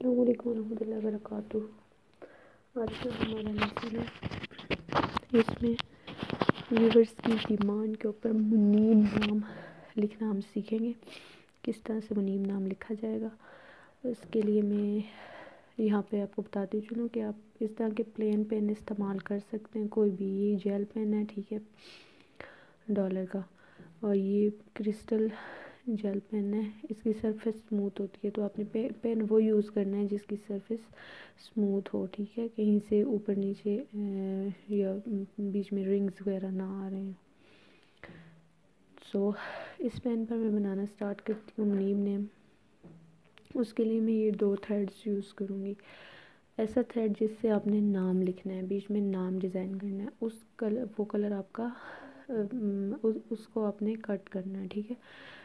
अस्सलाम वालेकुम रहमतुल्लाहि व बरकातुहू। आज का हमारा लेसन है, इसमें व्यूवर्स की डिमांड के ऊपर मुनीब नाम लिखना हम सीखेंगे। किस तरह से मुनीब नाम लिखा जाएगा, उसके लिए मैं यहाँ पे आपको बताती चलूँ कि आप इस तरह के प्लेन पेन इस्तेमाल कर सकते हैं। कोई भी, ये जेल पेन है, ठीक है, डॉलर का, और ये क्रिस्टल जेल पेन है। इसकी सरफेस स्मूथ होती है, तो आपने पेन वो यूज़ करना है जिसकी सरफेस स्मूथ हो, ठीक है, कहीं से ऊपर नीचे या बीच में रिंग्स वगैरह ना आ रहे हैं। सो इस पेन पर मैं बनाना स्टार्ट करती हूँ मुनीब नेम। उसके लिए मैं ये 2 थ्रेड्स यूज़ करूँगी। ऐसा थ्रेड जिससे आपने नाम लिखना है, बीच में नाम डिज़ाइन करना है। उस कलर, वो कलर आपका उसको आपने कट करना है, ठीक है।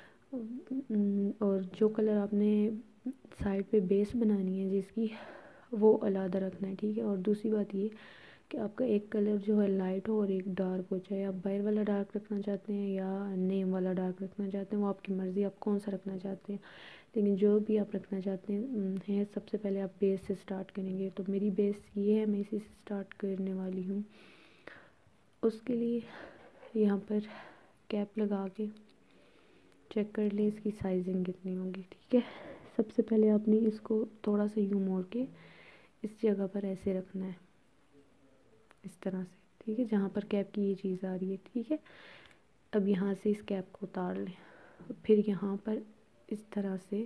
और जो कलर आपने साइड पे बेस बनानी है जिसकी, वो अलग रखना है, ठीक है। और दूसरी बात ये कि आपका एक कलर जो है लाइट हो और एक डार्क हो। चाहे आप बाहर वाला डार्क रखना चाहते हैं या नेम वाला डार्क रखना चाहते हैं, वो आपकी मर्ज़ी, आप कौन सा रखना चाहते हैं। लेकिन जो भी आप रखना चाहते हैं, सबसे पहले आप बेस से स्टार्ट करेंगे। तो मेरी बेस ये है, मैं इसी से स्टार्ट करने वाली हूँ। उसके लिए यहाँ पर कैप लगा के चेक कर ले इसकी साइजिंग कितनी होगी, ठीक है। सबसे पहले आपने इसको थोड़ा सा यूँ मोड़ के इस जगह पर ऐसे रखना है, इस तरह से, ठीक है, जहाँ पर कैप की ये चीज़ आ रही है, ठीक है। अब यहाँ से इस कैप को उतार लें, फिर यहाँ पर इस तरह से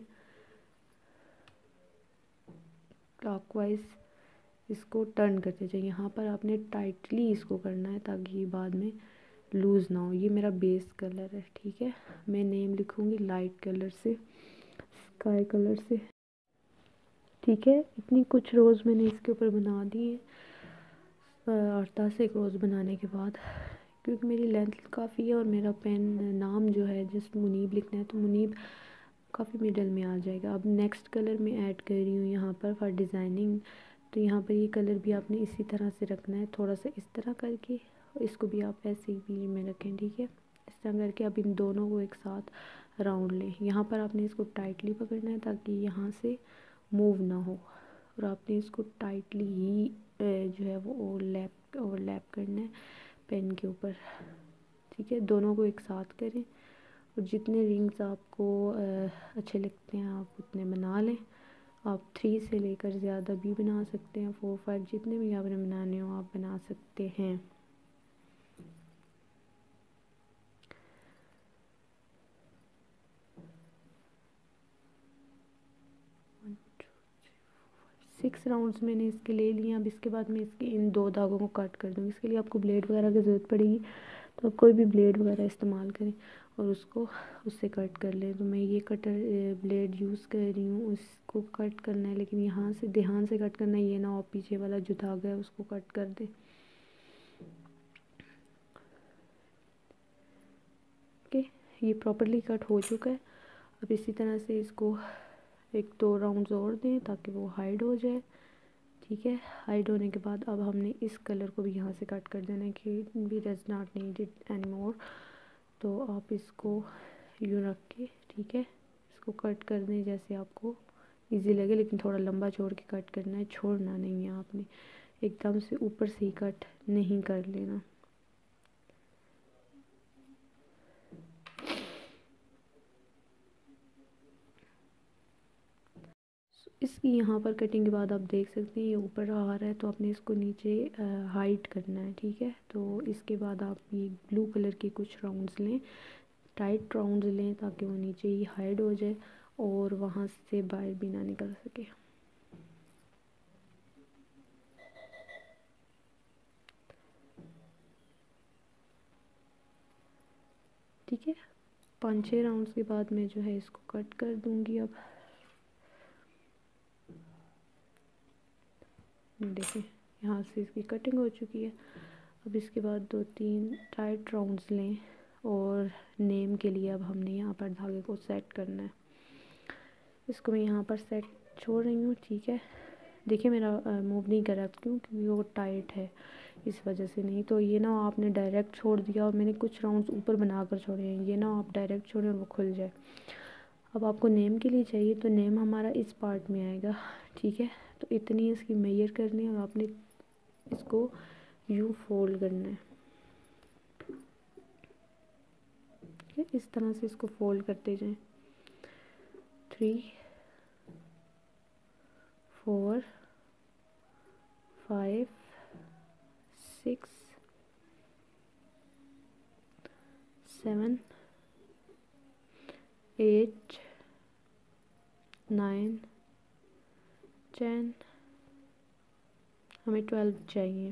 क्लॉकवाइज इसको टर्न करते जाइए। यहाँ पर आपने टाइटली इसको करना है ताकि ये बाद में लूज़ ना हो। ये मेरा बेस कलर है, ठीक है। मैं नेम लिखूँगी लाइट कलर से, स्काई कलर से, ठीक है। इतनी कुछ रोज़ मैंने इसके ऊपर बना दी है। और 10 एक रोज़ बनाने के बाद, क्योंकि मेरी लेंथ काफ़ी है और मेरा पेन नाम जो है जस्ट मुनीब लिखना है, तो मुनीब काफ़ी मिडल में आ जाएगा। अब नेक्स्ट कलर मैं ऐड कर रही हूँ यहाँ पर फॉर डिज़ाइनिंग। तो यहाँ पर ये कलर भी आपने इसी तरह से रखना है, थोड़ा सा इस तरह करके, इसको भी आप ऐसे ही बीच में रखें, ठीक है। इस तरह करके अब इन दोनों को एक साथ राउंड लें। यहाँ पर आपने इसको टाइटली पकड़ना है ताकि यहाँ से मूव ना हो, और आपने इसको टाइटली ही जो है वो ओवरलैप करना है पेन के ऊपर, ठीक है। दोनों को एक साथ करें और जितने रिंग्स आपको अच्छे लगते हैं आप उतने बना लें। आप 3 से लेकर ज़्यादा भी बना सकते हैं, 4 5 जितने भी आपने बनाने हो आप बना सकते हैं। सिक्स राउंड्स मैंने इसके ले लिए। अब इसके बाद मैं इसके इन 2 धागों को कट कर दूँगी। इसके लिए आपको ब्लेड वगैरह की ज़रूरत पड़ेगी, तो आप कोई भी ब्लेड वगैरह इस्तेमाल करें और उसको उससे कट कर लें। तो मैं ये कटर ब्लेड यूज़ कर रही हूँ, उसको कट करना है, लेकिन यहाँ से ध्यान से कट करना है, ये ना हो पीछे वाला जो धागा है उसको कट कर दे। ओके, ये प्रॉपरली कट हो चुका है। अब इसी तरह से इसको 1-2 राउंड्स और दें ताकि वो हाइड हो जाए, ठीक है। हाइड होने के बाद अब हमने इस कलर को भी यहाँ से कट कर देना है कि we does not need it any more. तो आप इसको यूँ रख के, ठीक है, इसको कट कर दें जैसे आपको इजी लगे, लेकिन थोड़ा लंबा छोड़ के कट करना है, छोड़ना नहीं है आपने, एकदम से ऊपर से ही कट नहीं कर लेना। इसकी यहाँ पर कटिंग के बाद आप देख सकते हैं ये ऊपर आ रहा है, तो आपने इसको नीचे हाइड करना है, ठीक है। तो इसके बाद आप ये ब्लू कलर के कुछ राउंड्स लें, टाइट राउंड्स लें ताकि वो नीचे ही हाइड हो जाए और वहाँ से बाहर भी ना निकल सके। ठीक है, 5-6 राउंड्स के बाद मैं जो है इसको कट कर दूँगी। अब देखें यहाँ से इसकी कटिंग हो चुकी है। अब इसके बाद 2-3 टाइट राउंड्स लें और नेम के लिए अब हमने यहाँ पर धागे को सेट करना है। इसको मैं यहाँ पर सेट छोड़ रही हूँ, ठीक है। देखिए मेरा मूव नहीं कर रहा, क्यों? क्योंकि वो टाइट है, इस वजह से। नहीं तो ये ना आपने डायरेक्ट छोड़ दिया और मैंने कुछ राउंड्स ऊपर बनाकर छोड़े हैं, ये ना आप डायरेक्ट छोड़ें और वो खुल जाए। अब आपको नेम के लिए चाहिए, तो नेम हमारा इस पार्ट में आएगा, ठीक है। तो इतनी इसकी मेजर करनी है और आपने इसको यूँ फोल्ड करना है। ठीक है, इस तरह से इसको फोल्ड करते जाएं। 3 4 5 6 7 8 9 10, हमें 12 चाहिए,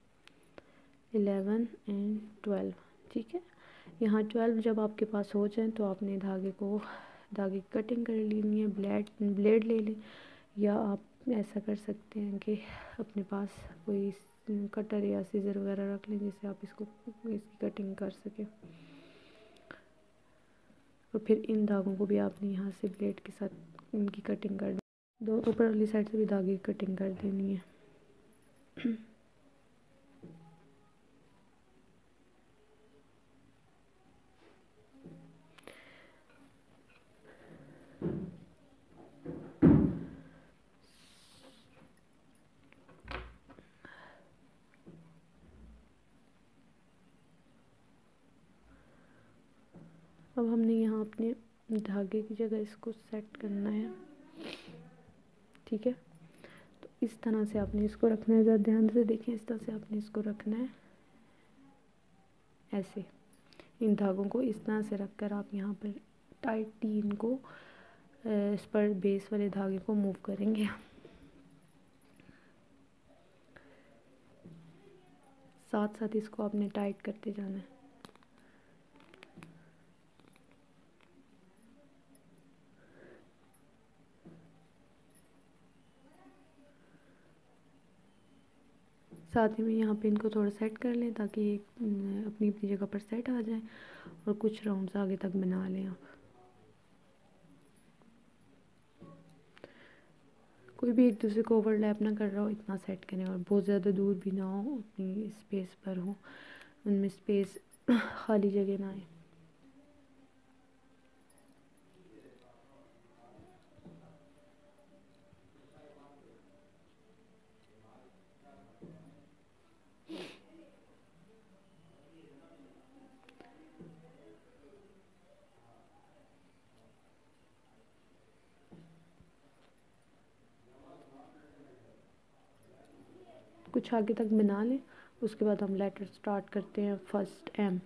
11 एंड 12। ठीक है, यहाँ 12 जब आपके पास हो जाए तो आपने धागे की कटिंग कर लेनी है। ब्लेड ले लें, या आप ऐसा कर सकते हैं कि अपने पास कोई कटर या सीजर वगैरह रख लें जिससे आप इसकी कटिंग कर सकें। और फिर इन धागों को भी आपने यहाँ से ब्लेड के साथ इनकी कटिंग कर दो, ऊपर वाली साइड से भी धागे की कटिंग कर देनी है। अब हमने यहाँ अपने धागे की जगह इसको सेट करना है। ठीक है, तो इस तरह से आपने इसको रखना है। ज़रा ध्यान से देखें, इस तरह से आपने इसको रखना है, ऐसे इन धागों को इस तरह से रखकर आप यहाँ पर टाइटली इनको इस पर बेस वाले धागे को मूव करेंगे। साथ साथ इसको आपने टाइट करते जाना है। साथ ही में यहाँ पे इनको थोड़ा सेट कर लें ताकि अपनी अपनी जगह पर सेट आ जाए, और कुछ राउंड्स आगे तक बना लें आप। कोई भी एक दूसरे को ओवरलैप ना कर रहा हो, इतना सेट करें, और बहुत ज़्यादा दूर भी ना हो, अपनी स्पेस पर हो, उनमें स्पेस खाली जगह ना आए। कुछ आगे तक बना लें, उसके बाद हम लेटर स्टार्ट करते हैं फर्स्ट एम।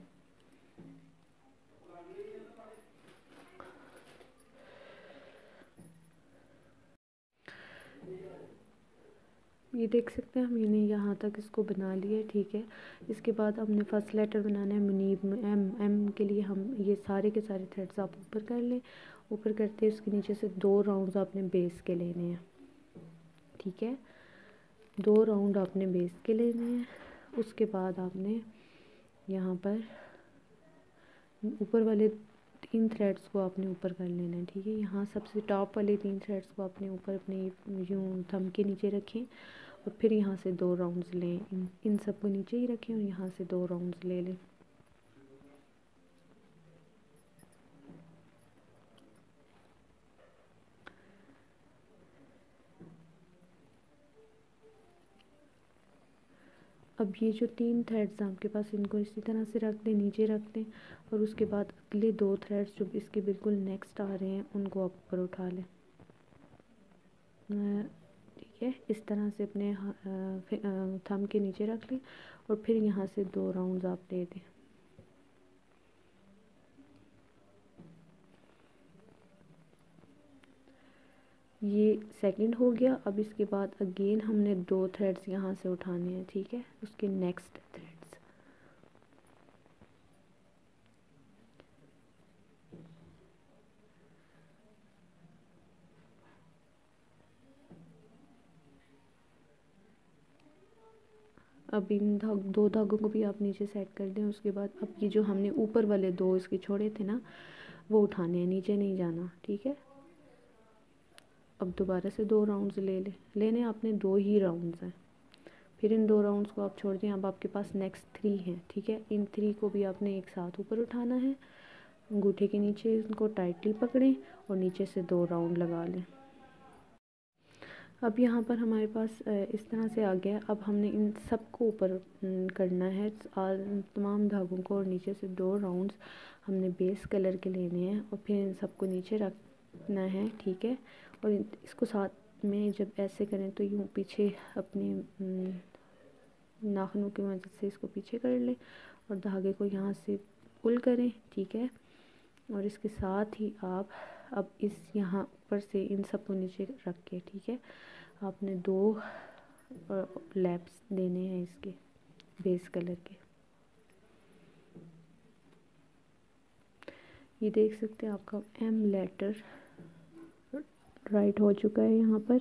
ये देख सकते हैं, मैंने यहाँ तक इसको बना लिया है। ठीक है, इसके बाद हमने फर्स्ट लेटर बनाना है मुनीब में। एम के लिए हम ये सारे के सारे थ्रेड्स आप ऊपर कर लें। ऊपर करते उसके नीचे से 2 राउंड्स आपने बेस के लेने हैं। ठीक है, 2 राउंड आपने बेस के लेने हैं। उसके बाद आपने यहाँ पर ऊपर वाले 3 थ्रेड्स को आपने ऊपर कर लेना है। ठीक है, यहाँ सबसे टॉप वाले 3 थ्रेड्स को आपने ऊपर अपने यूँ थंब के नीचे रखें, और फिर यहाँ से 2 राउंड्स लें। इन सब को नीचे ही रखें और यहाँ से 2 राउंड्स ले लें। अब ये जो 3 थ्रेड्स हैं आपके पास, इनको इसी तरह से रख दें, नीचे रख दें, और उसके बाद अगले 2 थ्रेड्स जो इसके बिल्कुल नेक्स्ट आ रहे हैं उनको आप ऊपर उठा लें। ठीक है, इस तरह से अपने थंब के नीचे रख लें, और फिर यहाँ से 2 राउंड्स आप ले दें। ये सेकंड हो गया। अब इसके बाद अगेन हमने 2 थ्रेड्स यहाँ से उठाने हैं। ठीक है, उसके नेक्स्ट थ्रेड्स अब इन 2 धागों को भी आप नीचे सेट कर दें। उसके बाद अब ये जो हमने ऊपर वाले 2 इसके छोड़े थे ना, वो उठाने हैं, नीचे नहीं जाना। ठीक है, अब दोबारा से 2 राउंड्स लेने आपने 2 ही राउंड्स हैं। फिर इन 2 राउंड्स को आप छोड़ दें। अब आपके पास नेक्स्ट 3 हैं। ठीक है, इन 3 को भी आपने एक साथ ऊपर उठाना है। अंगूठे के नीचे इनको टाइटली पकड़ें और नीचे से 2 राउंड लगा लें। अब यहाँ पर हमारे पास इस तरह से आ गया। अब हमने इन सबको ऊपर करना है, तमाम धागों को, और नीचे से 2 राउंड्स हमने बेस कलर के लेने हैं और फिर इन सबको नीचे रखना है, ठीक है। और इसको साथ में जब ऐसे करें तो यूँ पीछे अपने नाखूनों की मदद से इसको पीछे कर लें और धागे को यहाँ से पुल करें, ठीक है। और इसके साथ ही आप अब इस यहाँ ऊपर से इन सब को नीचे रख के, ठीक है, आपने 2 लैप्स देने हैं इसके बेस कलर के। ये देख सकते हैं आपका एम लेटर राइट हो चुका है यहाँ पर।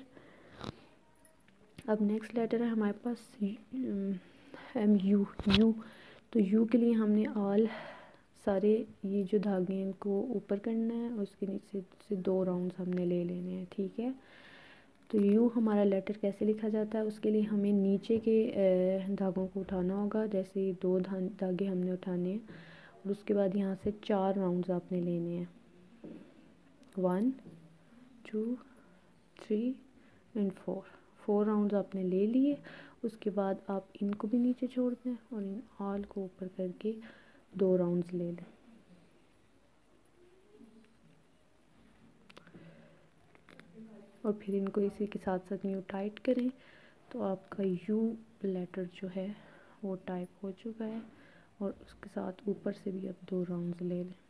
अब नेक्स्ट लेटर है हमारे पास एम यू। तो यू के लिए हमने ऑल सारे ये जो धागे हैं इनको ऊपर करना है और उसके नीचे से 2 राउंड्स हमने ले लेने हैं, ठीक है। तो यू हमारा लेटर कैसे लिखा जाता है, उसके लिए हमें नीचे के धागों को उठाना होगा। जैसे 2 धागे हमने उठाने हैं और उसके बाद यहाँ से 4 राउंड्स आपने लेने हैं, 1 2 3 एंड 4 राउंड्स आपने ले लिए। उसके बाद आप इनको भी नीचे छोड़ दें और इन ऑल को ऊपर करके 2 राउंड्स ले लें। और फिर इनको इसी के साथ साथ यूँ टाइट करें तो आपका यू लेटर जो है वो टाइप हो चुका है। और उसके साथ ऊपर से भी अब 2 राउंड्स ले लें।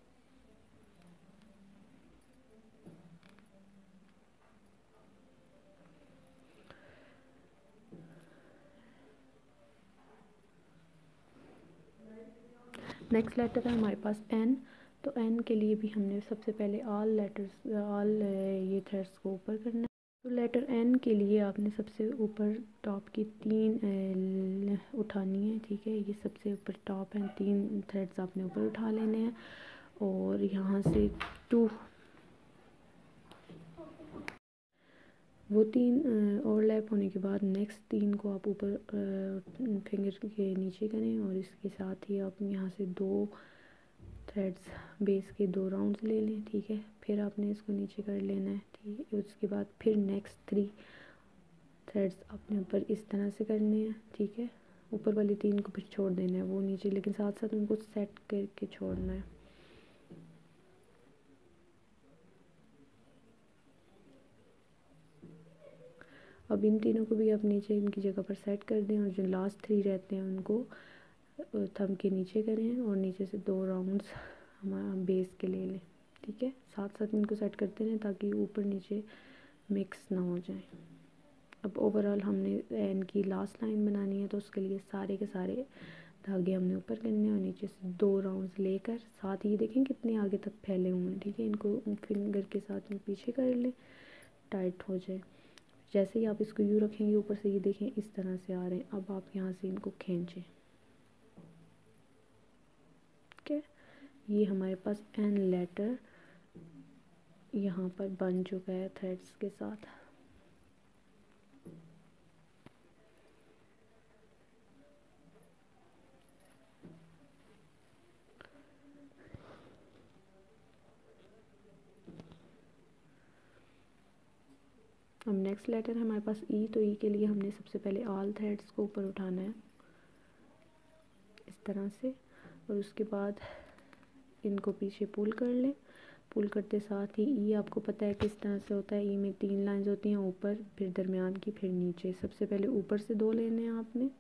नेक्स्ट लेटर है हमारे पास एन। तो एन के लिए भी हमने सबसे पहले ऑल ये थ्रेड्स को ऊपर करना है। तो लेटर एन के लिए आपने सबसे ऊपर टॉप की 3 उठानी है, ठीक है। ये सबसे ऊपर टॉप है, 3 थ्रेड्स आपने ऊपर उठा लेने हैं और यहाँ से 2 वो 3 ओवरलैप होने के बाद नेक्स्ट 3 को आप ऊपर फिंगर के नीचे करें और इसके साथ ही आप यहाँ से 2 थ्रेड्स बेस के 2 राउंड्स ले लें, ठीक है। फिर आपने इसको नीचे कर लेना है, ठीक है। उसके बाद फिर नेक्स्ट 3 थ्रेड्स अपने ऊपर इस तरह से करने हैं, ठीक है। ऊपर वाली 3 को फिर छोड़ देना है वो नीचे, लेकिन साथ साथ उनको सेट करके छोड़ना है। अब इन तीनों को भी आप नीचे इनकी जगह पर सेट कर दें और जो लास्ट 3 रहते हैं उनको थंब के नीचे करें और नीचे से 2 राउंड्स हमारा बेस के ले लें, ठीक है। साथ साथ इनको सेट करते रहें ताकि ऊपर नीचे मिक्स ना हो जाए। अब ओवरऑल हमने इनकी लास्ट लाइन बनानी है तो उसके लिए सारे के सारे धागे हमने ऊपर करने हैं और नीचे से 2 राउंड्स लेकर साथ ही देखें कितने आगे तक फैले हुए हैं, ठीक है। इनको फिंगर के साथ में पीछे कर लें, टाइट हो जाए। जैसे ही आप इसको यूँ रखेंगे ऊपर से ये देखें इस तरह से आ रहे हैं। अब आप यहाँ से इनको खींचें, ठीक है। ये हमारे पास एन लेटर यहाँ पर बन चुका है थ्रेड्स के साथ। अब नेक्स्ट लेटर है हमारे पास ई। तो ई के लिए हमने सबसे पहले ऑल थ्रेड्स को ऊपर उठाना है इस तरह से और उसके बाद इनको पीछे पुल कर लें। पुल करते साथ ही ई आपको पता है किस तरह से होता है। ई में 3 लाइंस होती हैं, ऊपर फिर दरमियान की फिर नीचे। सबसे पहले ऊपर से 2 लेने हैं आपने,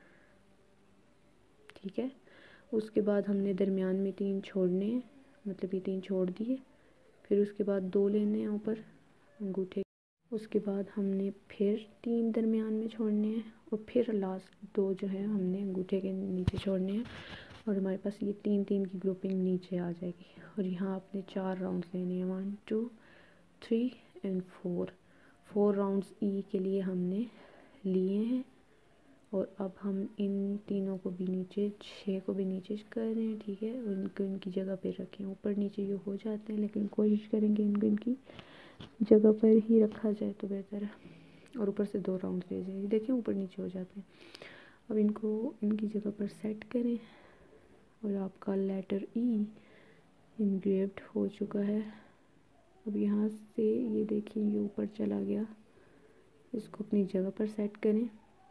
ठीक है। उसके बाद हमने दरमियान में 3 छोड़ने हैं, मतलब ये 3 छोड़ दिए। फिर उसके बाद 2 लेने हैं ऊपर अंगूठे। उसके बाद हमने फिर 3 दरमियान में छोड़ने हैं और फिर लास्ट 2 जो है हमने अंगूठे के नीचे छोड़ने हैं और हमारे पास ये 3 की ग्रुपिंग नीचे आ जाएगी। और यहाँ आपने 4 राउंड्स लेने हैं, 1 2 3 एंड 4 राउंड्स ई के लिए हमने लिए हैं। और अब हम इन तीनों को भी नीचे 6 को भी नीचे कर रहे हैं, ठीक है। और इनको इनकी जगह पे रखें। ऊपर नीचे ये हो जाते हैं लेकिन कोशिश करेंगे इनको इनकी जगह पर ही रखा जाए तो बेहतर है। और ऊपर से 2 राउंड ले जाइए, देखिए ऊपर नीचे हो जाते हैं। अब इनको इनकी जगह पर सेट करें और आपका लेटर ई इनग्रेव्ड हो चुका है। अब यहाँ से ये देखिए ये ऊपर चला गया, इसको अपनी जगह पर सेट करें।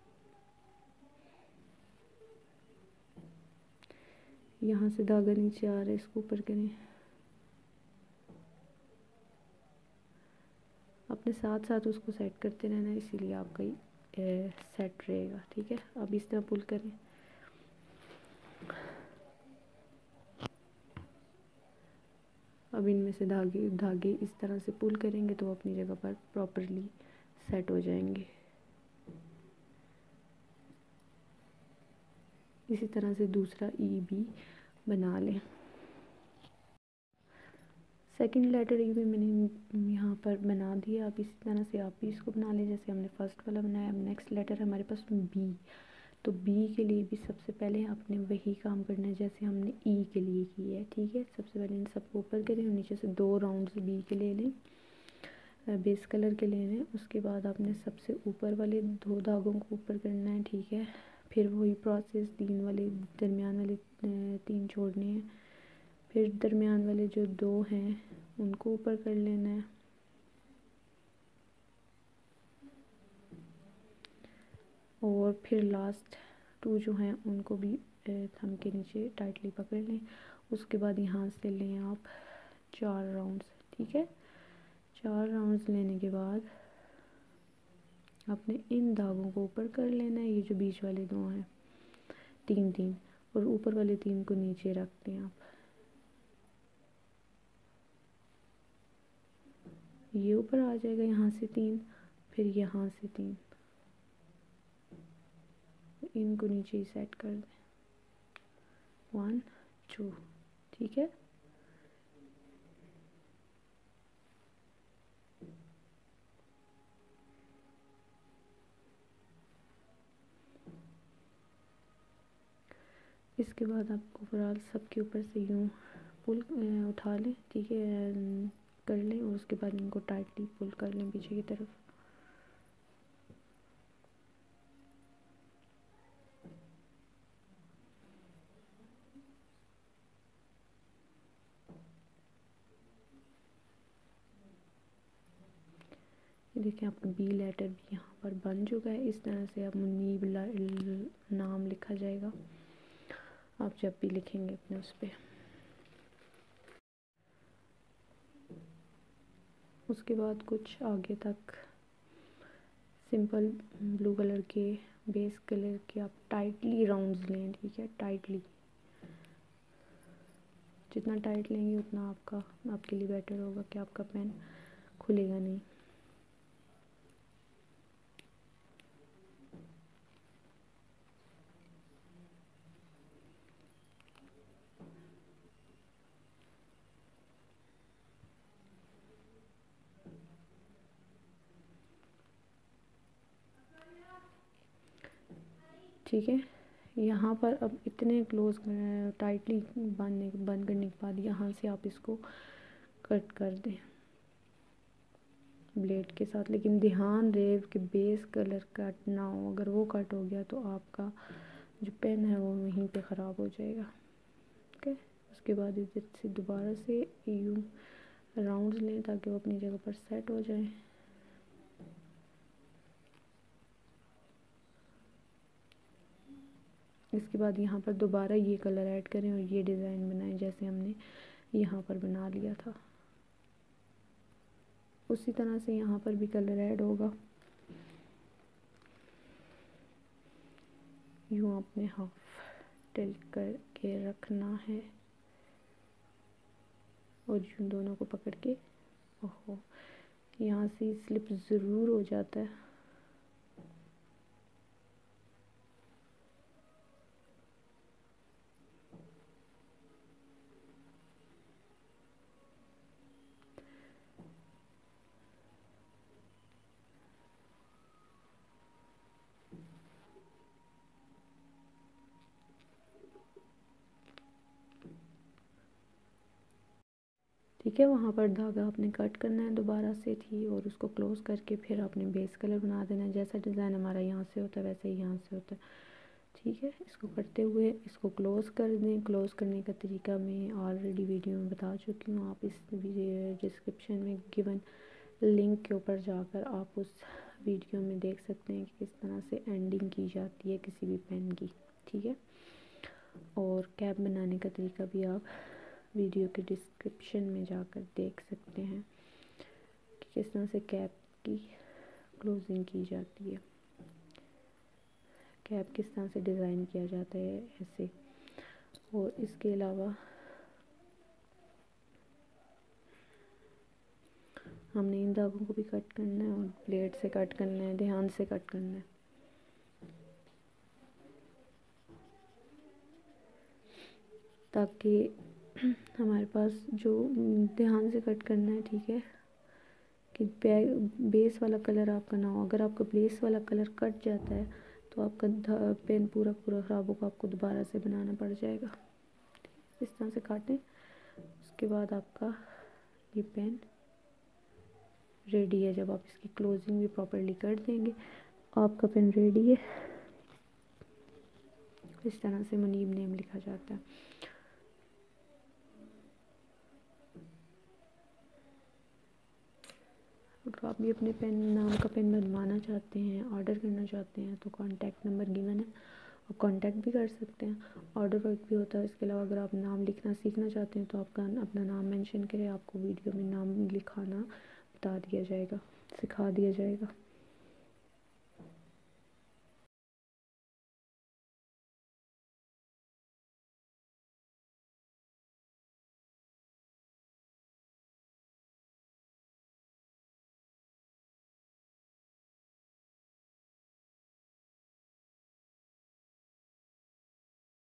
यहाँ से धागा नीचे आ रहा है, इसको ऊपर करें। अपने साथ साथ उसको सेट करते रहना, इसीलिए आपका सेट रहेगा। ठीक है, अब इस तरह पुल करें। अब इनमें से धागे इस तरह से पुल करेंगे तो अपनी जगह पर प्रॉपरली सेट हो जाएंगे। इसी तरह से दूसरा ई भी बना लें। सेकंड लेटर ई भी मैंने यहाँ पर बना दिया। अब इसी तरह से आप भी इसको बना लें जैसे हमने फर्स्ट वाला बनाया। अब नेक्स्ट लेटर है हमारे पास बी, तो बी के लिए भी सबसे पहले आपने वही काम करना है जैसे हमने ई के लिए किया है। ठीक है, सबसे पहले इन सबको ऊपर करें और नीचे से 2 राउंड्स बी के ले लें, बेस कलर के लेने हैं। उसके बाद आपने सबसे ऊपर वाले 2 धागों को ऊपर करना है। ठीक है, फिर वही प्रोसेस 3 वाले दरमियान वाले 3 छोड़ने हैं, फिर दरमियान वाले जो 2 हैं उनको ऊपर कर लेना है। और फिर लास्ट 2 जो हैं उनको भी थंब के नीचे टाइटली पकड़ लें। उसके बाद यहाँ से लें आप 4 राउंड्स। ठीक है, 4 राउंड्स लेने के बाद आपने इन धागों को ऊपर कर लेना है। ये जो बीच वाले 2 हैं 3 और ऊपर वाले 3 को नीचे रख दें आप। ये ऊपर आ जाएगा यहाँ से 3, फिर यहाँ से 3, इनको नीचे ही सेट कर दें 1 2। ठीक है, इसके बाद आप ओवरऑल सबके ऊपर से यूँ पुल उठा लें। ठीक है, कर लें और उसके बाद इनको टाइटली पुल कर लें पीछे की तरफ। ये देखिए आपका बी लेटर भी यहाँ पर बन चुका है। इस तरह से आप मुनीब नाम लिखा जाएगा आप जब भी लिखेंगे अपने उस पर। उसके बाद कुछ आगे तक सिंपल ब्लू कलर के बेस कलर के आप टाइटली राउंड्स लें। ठीक है, टाइटली, जितना टाइट लेंगे उतना आपके लिए बेटर होगा कि आपका पेन खुलेगा नहीं। ठीक है, यहाँ पर अब इतने क्लोज टाइटली बंद करने के बाद यहाँ से आप इसको कट कर दें ब्लेड के साथ। लेकिन ध्यान रहे कि बेस कलर कट ना हो, अगर वो कट हो गया तो आपका जो पेन है वो वहीं पे ख़राब हो जाएगा। ओके, उसके बाद इधर से दोबारा से यूँ राउंड्स लें ताकि वो अपनी जगह पर सेट हो जाए। इसके बाद यहाँ पर दोबारा ये कलर ऐड करें और ये डिज़ाइन बनाएं जैसे हमने यहाँ पर बना लिया था। उसी तरह से यहाँ पर भी कलर ऐड होगा। यूँ आपने हाफ टिल्ट करके रखना है और यूँ दोनों को पकड़ के, ओहो यहाँ से स्लिप ज़रूर हो जाता है। ठीक है, वहाँ पर धागा आपने कट करना है दोबारा से थी और उसको क्लोज़ करके फिर आपने बेस कलर बना देना है। जैसा डिज़ाइन हमारा यहाँ से होता है वैसे ही यहाँ से होता है। ठीक है, इसको करते हुए इसको क्लोज़ कर दें। क्लोज़ करने का तरीका मैं ऑलरेडी वीडियो में बता चुकी हूँ। आप इस डिस्क्रिप्शन में गिवन लिंक के ऊपर जाकर आप उस वीडियो में देख सकते हैं कि किस तरह से एंडिंग की जाती है किसी भी पेन की, ठीक है। और कैप बनाने का तरीका भी आप वीडियो के डिस्क्रिप्शन में जाकर देख सकते हैं कि किस तरह से कैप की क्लोजिंग की जाती है, कैप किस तरह से डिज़ाइन किया जाता है ऐसे। और इसके अलावा हमने इन धागों को भी कट करना है और ब्लेड से कट करना है, ध्यान से कट करना है, ताकि हमारे पास जो ध्यान से कट करना है, ठीक है, कि बेस वाला कलर आपका ना हो। अगर आपका बेस वाला कलर कट जाता है तो आपका पेन पूरा पूरा ख़राब होगा, आपको दोबारा से बनाना पड़ जाएगा। इस तरह से काटें, उसके बाद आपका ये पेन रेडी है। जब आप इसकी क्लोजिंग भी प्रॉपरली कर देंगे आपका पेन रेडी है। इस तरह से मुनीब नेम लिखा जाता है। अगर आप भी अपने पेन नाम का पेन बनवाना चाहते हैं, ऑर्डर करना चाहते हैं, तो कॉन्टैक्ट नंबर गिवन है, आप कॉन्टैक्ट भी कर सकते हैं। ऑर्डर वर्क भी होता है। इसके अलावा अगर आप नाम लिखना सीखना चाहते हैं तो आपका अपना नाम मेंशन करें, आपको वीडियो में नाम लिखाना बता दिया जाएगा, सिखा दिया जाएगा।